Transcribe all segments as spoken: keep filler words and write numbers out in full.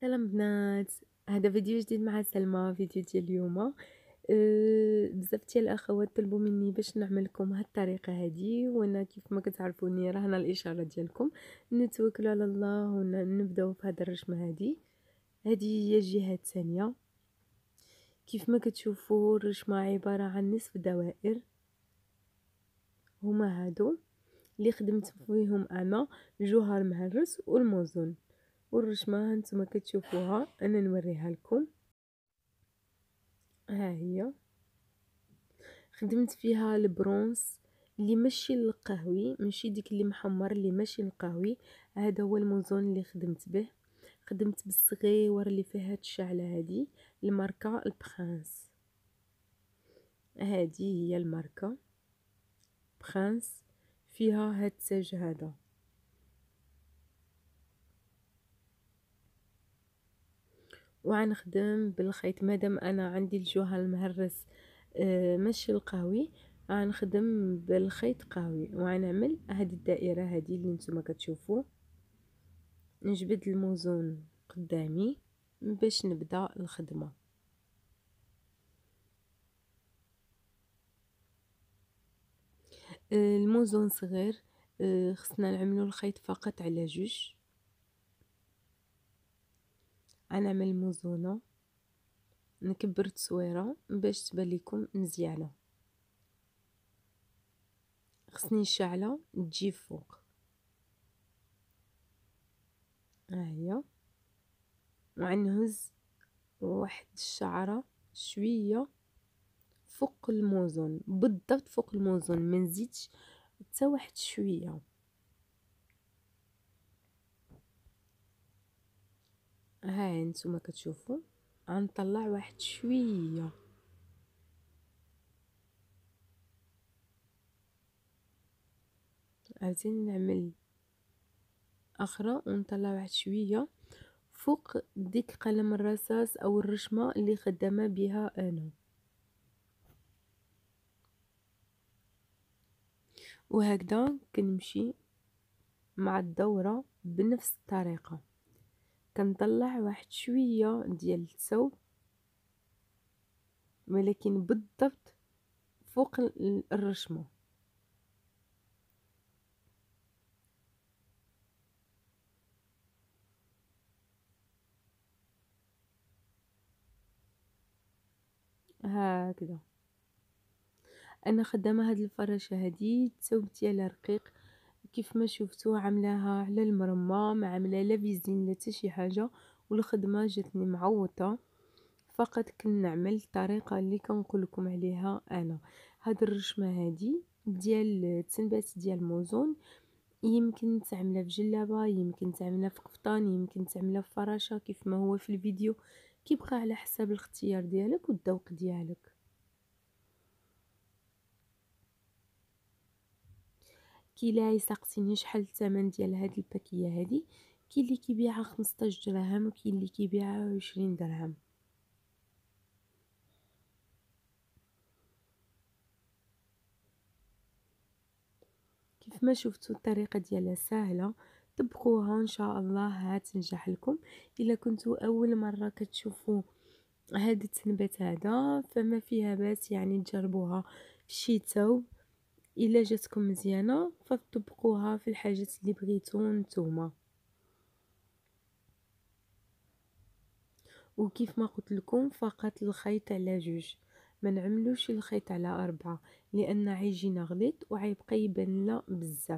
سلام بنات. هذا فيديو جديد مع سلمى. فيديو ديال اليوم أه بزاف ديال الاخوات طلبوا مني باش نعمل لكم هاد الطريقه هذه، وانا كيف ما كتعرفوني راه هنا الاشاره ديالكم. نتوكلوا على الله ونبداو في هاد الرشمه هذه. هذه هي الجهه الثانيه. كيف ما كتشوفوا الرشمه عباره عن نصف دوائر، هما هادو اللي خدمت فيهم انا، الجوهر مهرس والموزون. والرشمه هانتوما كتشوفوها، انا نوريها لكم. ها هي خدمت فيها البرونز اللي ماشي القهوي، ماشي ديك اللي محمر، اللي ماشي القهوي. هذا هو الموزون اللي خدمت به. خدمت بالصغيور اللي فيه هاد الشعله هذه، الماركه البرانس. هذه هي الماركه برانس، فيها هاد التاج هذا. وغنخدم بالخيط مادام انا عندي الجوهر المهرس آه ماشي القهوي، غنخدم بالخيط قهوي. وغنعمل هذه الدائره هذه اللي نتوما كتشوفوا. نجبد الموزون قدامي باش نبدا الخدمه. آه الموزون صغير، آه خصنا نعملو الخيط فقط على جوج. غنعمل الموزونه، نكبر التصويره باش تبان لكم مزيانه. خصني الشعله تجي فوق، ها هي. وغنهز واحد الشعره شويه فوق الموزون، بالضبط فوق الموزون، ما نزيدش حتى واحد شويه. ها انتم كتشوفوا غنطلع واحد شويه. عاوتاني نعمل اخرى ونطلع واحد شويه فوق ديك قلم الرصاص او الرشمه اللي خدامه بها انا. وهكذا كنمشي مع الدوره بنفس الطريقه، كنطلع واحد شويه ديال الثوب، ولكن بالضبط فوق الرشمه. هكذا انا خدامه هاد الفراشه هادي، الثوب ديالها رقيق كيف ما شفتوا، عاملاها على المرمى، ما عامله لا فيزين لا حتى شي حاجه. والخدمه جاتني معوطه، فقط كنعمل الطريقه اللي كنقول لكم عليها انا. هاد الرشمه هادي ديال التنبات ديال الموزون، يمكن تعملها في جلابه، يمكن تعملها في قفطان، يمكن تعملها في فراشه، كيف ما هو في الفيديو. كيبقى على حساب الاختيار ديالك والذوق ديالك. كاين اللي يسقسيني شحال الثمن ديال هاد الباكيه هادي، كاين اللي كيبيعها خمسطاش درهم وكاين اللي كيبيعها عشرين درهم. كيف ما شفتوا الطريقه ديالها سهله، طبقوها ان شاء الله هتنجح لكم. الا كنتوا اول مره كتشوفوا هاد التنبات هذا فما فيها باس، يعني تجربوها في شي ثوب. الا جاتكم مزيانه فطبقوها في الحاجات اللي بغيتو نتوما. وكيف ما قلت لكم فقط الخيط على جوج، ما نعملوش الخيط على أربعة، لأن عيجينا غليظ وعيبقى يبان لنا بزاف.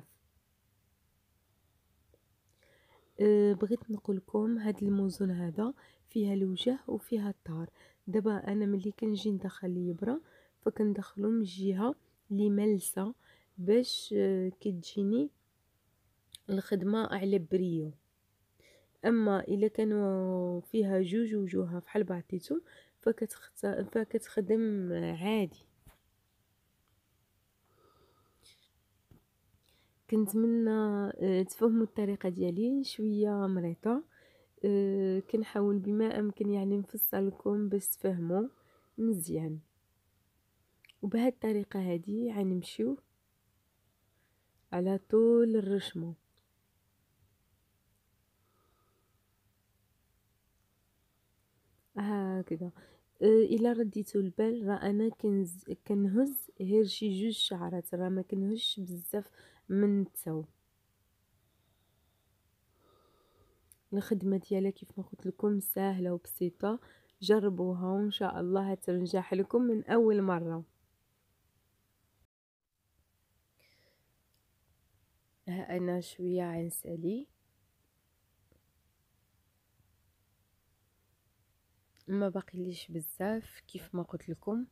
أه بغيت نقول لكم هاد الموزون هذا فيها الوجه وفيها الظهر. دابا انا ملي كنجي ندخل الابره فكندخلو من الجهه اللي ملسه باش أه كتجيني الخدمه على بريو. اما الا كانوا فيها جوج وجوها فحال بعضيتهم فكتخت... فكتخدم عادي. كنتمنى أه تفهموا الطريقه ديالي شويه مريطه. أه كنحاول بما امكن يعني نفصل لكم باش تفهموا مزيان. وبهذه الطريقه هذه غنمشيو على طول الرشمه. هكذا. آآ إلا رديتو البال راه أنا كنز كنهز غير شي جوج شعرات، راه ما كنهزش بزاف من الثوب. الخدمة ديالها كيف ما قلت لكم ساهلة وبسيطة، جربوها وإن شاء الله تنجح لكم من أول مرة. ها أنا شوية عنسلي، ما باقيليش بزاف كيف ما قلت لكم.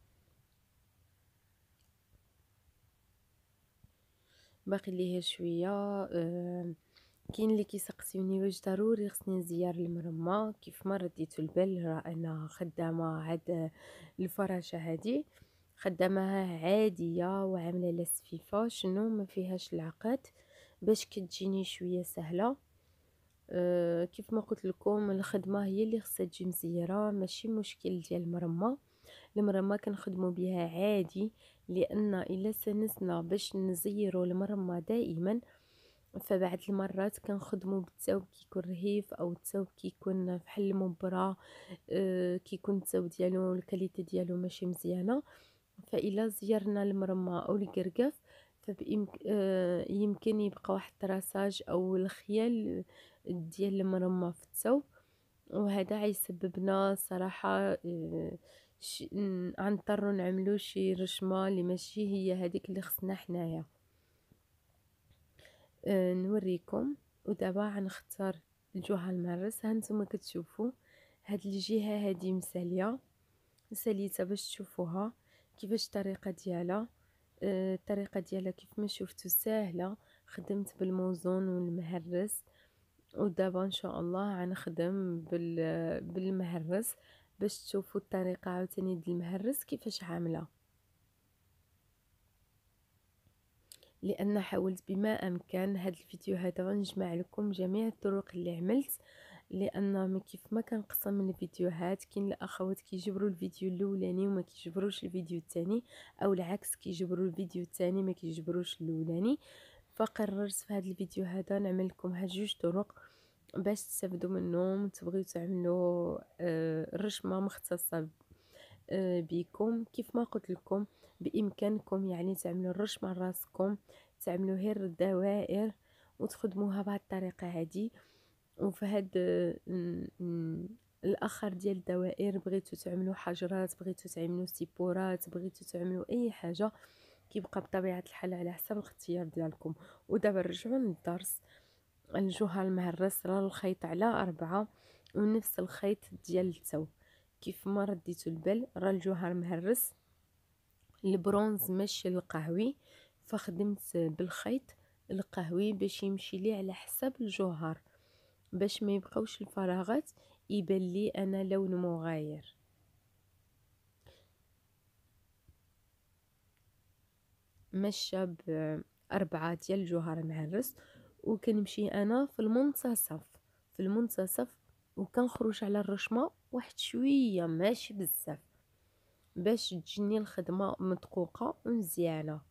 باقي لي غير شويه. أه كاين اللي كيسقسيوني واش ضروري خصني نزير المرمى. كيف ما رديتو البال راه انا خدامه هاد الفراشه هادي، خدامها عاديه وعامله لها سفيفه، شنو ما فيهاش العقد، باش كتجيني شويه سهله. أه كيف ما قلت لكم الخدمه هي اللي خصها تجي مزيره، ماشي مشكل ديال المرمى. المرمى كنخدموا بها عادي، لان الا سنسنا باش نزيروا المرمى دائما فبعد المرات كنخدموا بالثوب كيكون رهيف او الثوب كيكون بحال المبرة. أه كيكون الثوب ديالو الكاليتي ديالو ماشي مزيانه. فإلا زيرنا المرمى او الكركاف فبإمك... أه يمكن يبقى واحد التراساج او الخيال ديال المرمى في الثوب، وهذا غيسبب لنا صراحه أه ش... غنضطروا نعملوا شي رشمه اللي ماشي هي هذيك اللي خصنا حنايا. أه نوريكم. ودابا غنختار الجوهر المهرس. ها نتوما كتشوفوا هاد الجهه هادي مساليه ساليتها باش تشوفوها كيفاش الطريقه ديالها. أه الطريقه ديالها كيف ما شفتوا ساهله. خدمت بالموزون والمهرس، ودابا ان شاء الله غنخدم بال بالمهرس باش تشوفوا الطريقه عاوتاني ديال المهرس كيفاش عامله. لان حاولت بما امكن هاد الفيديو هذا غنجمع لكم جميع الطرق اللي عملت، لان كيف ما كنقسم من الفيديوهات كاين الاخوات كيجبروا الفيديو الاولاني وما كيجبروش الفيديو الثاني، او العكس كيجبروا الفيديو الثاني ما كيجبروش الاولاني. فقررت في هذا الفيديو هذا نعمل لكم هاد جوج طرق باش تستافدوا منهم، تبغيو تعملوا آه، رشمه مختصه آه، بكم. كيف ما قلت لكم بامكانكم يعني تعملوا الرشمه راسكم، تعملوا غير الدوائر وتخدموها بهذه الطريقه هذه. وفي هاد ن- ن- الاخر ديال الدوائر بغيتو تعملوا حجرات، بغيتو تعملوا سيبورات، بغيتو تعملوا اي حاجه، كيبقى بطبيعه الحال على حسب الاختيار ديالكم. ودابا نرجعوا للدرس. الجوهر المهرس راه الخيط على أربعة ونفس الخيط ديال الثوب. كيف ما رديتو البال راه الجوهر مهرس البرونز ماشي القهوي، فخدمت بالخيط القهوي باش يمشي لي على حساب الجوهر، باش ما يبقاوش الفراغات يبان لي انا لون مغاير. ماشيه بأربعة ديال الجوهر مهرس، وكنمشي انا في المنتصف في المنتصف وكنخرج على الرشمه واحد شويه ماشي بزاف باش تجيني الخدمه مدقوقه ومزيانه.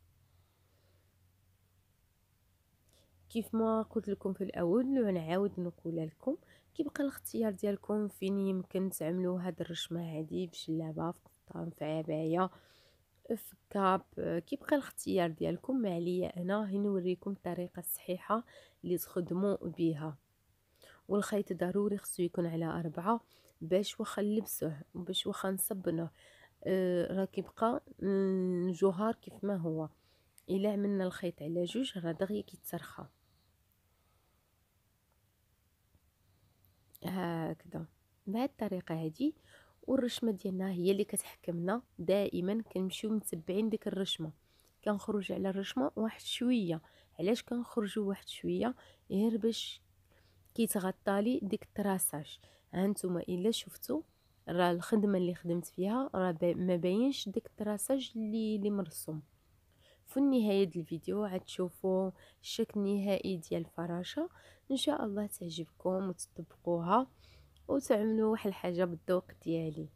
كيف ما قلت لكم في الاول ونعاود نقول لكم كيبقى الاختيار ديالكم فين يمكن تعملوا هاد الرشمه هادي بجلابه، في قفطان، في عبايه، في كاب. كيبقى الاختيار ديالكم. ما عليا انا هي نوريكم الطريقه الصحيحه اللي تخدموا بها. والخيط ضروري خصو يكون على أربعة باش واخا نلبسوه وباش واخا نصبنوه آه راه كيبقى الجوهر كيف ما هو. الا عملنا الخيط على جوج راه دغيا كيتسرخى هكذا بهذه الطريقه هذه. والرشمه ديالنا هي اللي كتحكمنا دائما، كنمشيو متبعين ديك الرشمه. كنخرج على الرشمه واحد شويه. علاش كنخرجوا واحد شويه؟ غير باش كيتغطى لي ديك التراساج. هانتوما الا شفتوا راه الخدمه اللي خدمت فيها راه با ما باينش ديك التراساج اللي اللي مرسوم. في النهايه ديال الفيديو غتشوفوا الشكل النهائي ديال الفراشه. ان شاء الله تعجبكم وتطبقوها وتعملوا واحد الحاجه بالذوق ديالي.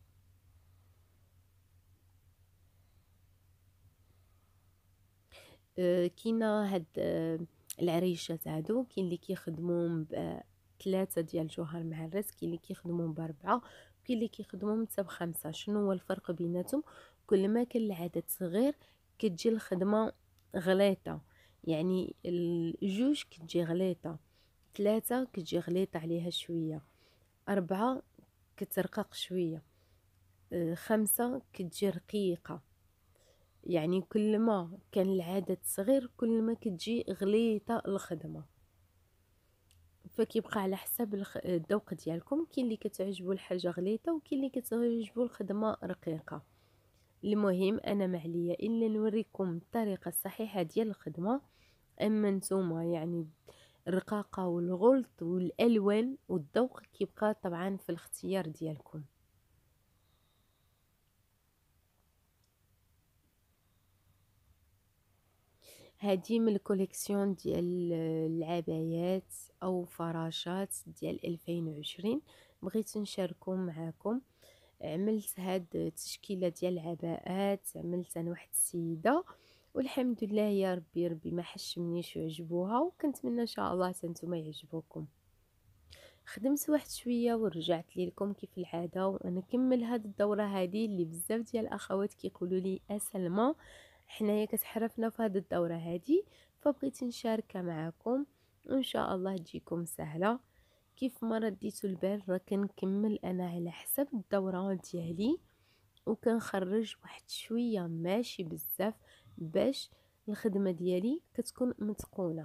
أه كاينه هاد أه العريشات هادو كاين اللي كيخدموهم ثلاثة ديال جوهر معرس، كاين اللي كيخدموهم باربعة وكاين اللي كيخدموهم حتى بخمسة. شنو هو الفرق بيناتهم؟ كل ما كان العدد صغير كتجي الخدمه غليطه، يعني الجوج كتجي غليطه، ثلاثة كتجي غليطه عليها شويه، أربعة كترقق شويه، آه، خمسة كتجي رقيقه. يعني كل ما كان العدد صغير كل ما كتجي غليطه الخدمه، فكيبقى على حسب الخ... الذوق ديالكم. كاين اللي كتعجبو الحاجه غليظه وكاين اللي كتعجبو الخدمه رقيقه. المهم انا ما عليا الا نوريكم الطريقه الصحيحه ديال الخدمه. اما نتوما يعني الرقاقه والغلط والالوان والذوق كيبقى طبعا في الاختيار ديالكم. هذه من الكوليكسيون ديال العبايات او فراشات ديال ألفين وعشرين، بغيت نشاركهم معكم. عملت هاد التشكيله ديال العباءات، عملت انا واحد السيده والحمد لله يا ربي ربي ما حشمنيش وعجبوها، وكنتمنى ان شاء الله حتى نتوما يعجبوكم. خدمت واحد شويه ورجعت لكم كيف العاده، وانا نكمل هاد الدوره هذه اللي بزاف ديال الاخوات كيقولوا لي اسلمى حنايا كتحرفنا في هاد الدوره هذه، فبغيت نشاركها معكم وان شاء الله تجيكم سهله. كيف ما رديتوا البال راه كنكمل انا على حسب الدوره ديالي، وكنخرج واحد شويه ماشي بزاف باش الخدمه ديالي كتكون متقونه.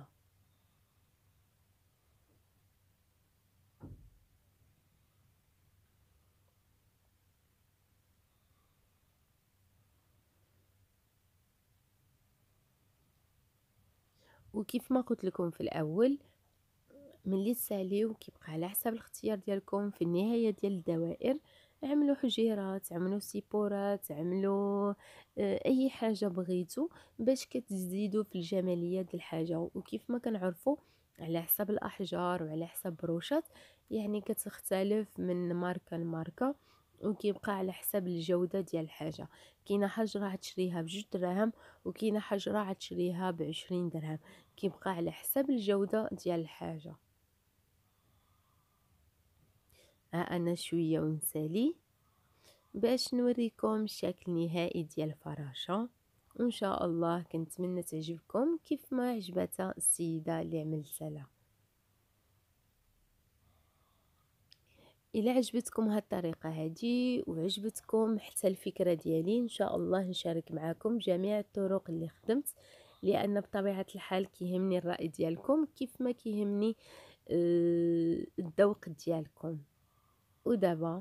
وكيف ما قلت لكم في الاول، ملي تساليو كيبقى على حسب الاختيار ديالكم. في النهايه ديال الدوائر عملوا حجيرات، عملوا سيبورات، عملوا آه، اي حاجه بغيتو باش كتزيدوا في الجماليه ديال الحاجه. وكيف ما كنعرفوا على حسب الاحجار وعلى حسب بروشات يعني كتختلف من ماركه لماركه، وكيبقى على حسب الجوده ديال الحاجه. كاينه حجره غتشريها بجوج دراهم وكاينه حجره غتشريها بعشرين درهم، كيبقى على حسب الجوده ديال الحاجه. ها انا شويه ونسالي باش نوريكم الشكل النهائي ديال الفراشه، وان شاء الله كنتمنى تعجبكم كيف ما عجبتها السيده اللي عملتها لها. الى عجبتكم هاد الطريقه هادي وعجبتكم حتى الفكره ديالي، ان شاء الله نشارك معكم جميع الطرق اللي خدمت، لان بطبيعه الحال كيهمني الراي ديالكم كيف ما كيهمني آه، الذوق ديالكم. ودابا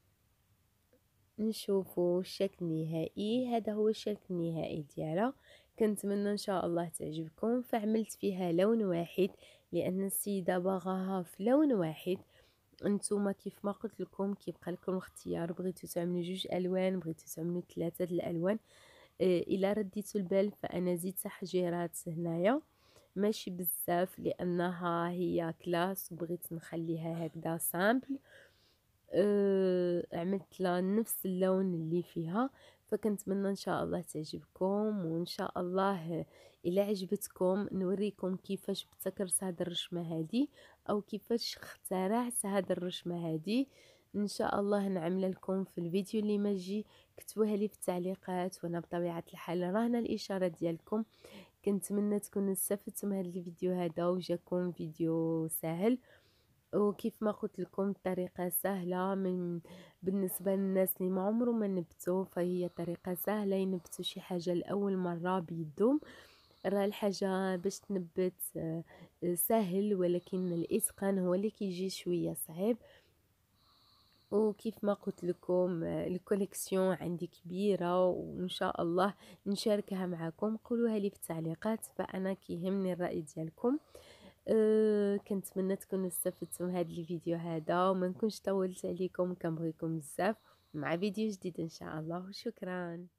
نشوفوا الشكل النهائي. هذا هو الشكل النهائي ديالها، كنتمنى ان شاء الله تعجبكم. فعملت فيها لون واحد لان السيده باغاها في لون واحد. انتوما كيف ما قلت لكم كيبقى لكم الاختيار، بغيتو تعملوا جوج الوان بغيتو تعملوا ثلاثه د الالوان. إيه الا رديتوا البال فانا زدت حجيرات هنايا ماشي بزاف لانها هي كلاس وبغيت نخليها هكذا سامبل. أه عملت لها نفس اللون اللي فيها، فكنتمنى ان شاء الله تعجبكم. وان شاء الله الى عجبتكم نوريكم كيفاش ابتكرت هذه الرشمه هذه او كيفاش اخترعت هذه الرشمه هذه. ان شاء الله نعمل لكم في الفيديو اللي ما يجي، كتبوها لي في التعليقات وانا بطبيعه الحال راهنا الاشاره ديالكم. كنتمنى تكونوا استفدتوا من هذا الفيديو هذا وجاكم فيديو سهل. وكيف ما قلت لكم الطريقه سهله من بالنسبه للناس اللي ما عمرهم ما نبتوا، فهي طريقه سهله ينبتوا شي حاجه لاول مره بيدهم. راه الحاجه باش تنبت آه، سهل، ولكن الاتقان هو اللي كيجي شويه صعيب. وكيف ما قلت لكم آه، الكوليكسيون عندي كبيره وان شاء الله نشاركها معكم. قولوها لي في التعليقات فانا كيهمني الراي ديالكم. أه كنتمنى تكونوا استفدتوا من هذا الفيديو هذا وما نكونش طولت عليكم. كنبغيكم بزاف، مع فيديو جديد ان شاء الله، وشكرا.